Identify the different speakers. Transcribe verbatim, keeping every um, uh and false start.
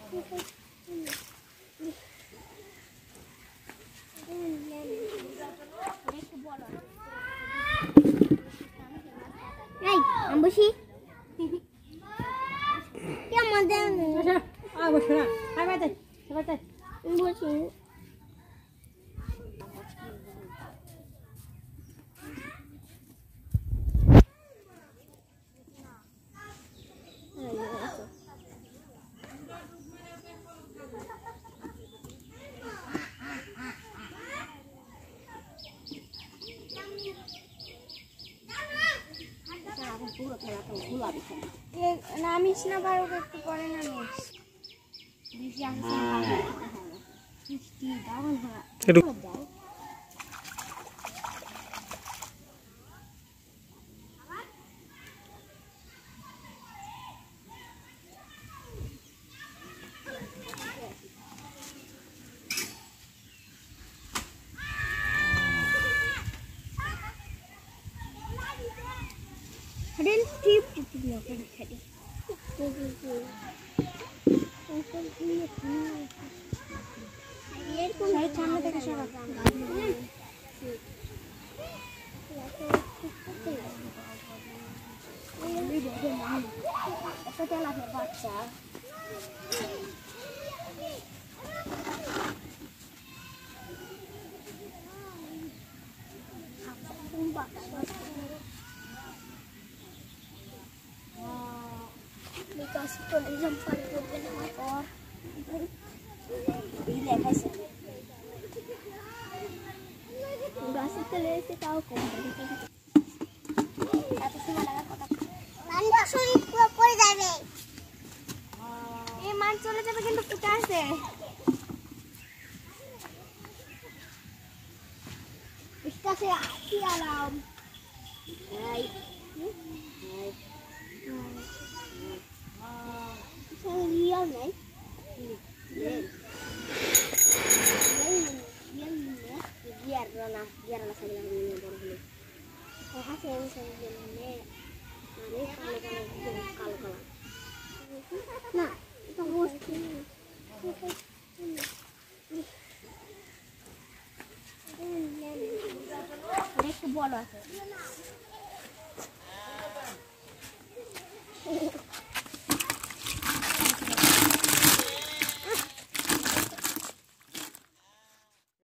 Speaker 1: এই আমবসি কি আমাদের
Speaker 2: আ বসো না আয় বাইতে বাইতে
Speaker 1: বসি নামিস না বারো একটু পরে নামিস বেশি আসছে মিষ্টি দারুণ হয় Then tip tip tip no kan tadi. Ayer pun saya sama dengan siapa? Ini dia mana? Apa dia nak baca? Dikasih tulisan paling nama kor. Ini guys. Dikasih tulisan tahu kok. Tapi semua dalam kotak. Nanti sulit করে যাবে। এই মান চলে যাবে কিন্তু ফুটে আছে। इसका से आती आराम। Hai. Hai. Saya lihat nih. Lihat. Biar rona, biar rona saya bilang ini baru beli. Oh hasil yang saya bilang ini. Nah ini kalau kalau kalau kalau. Nah itu bos ini. Ini bola.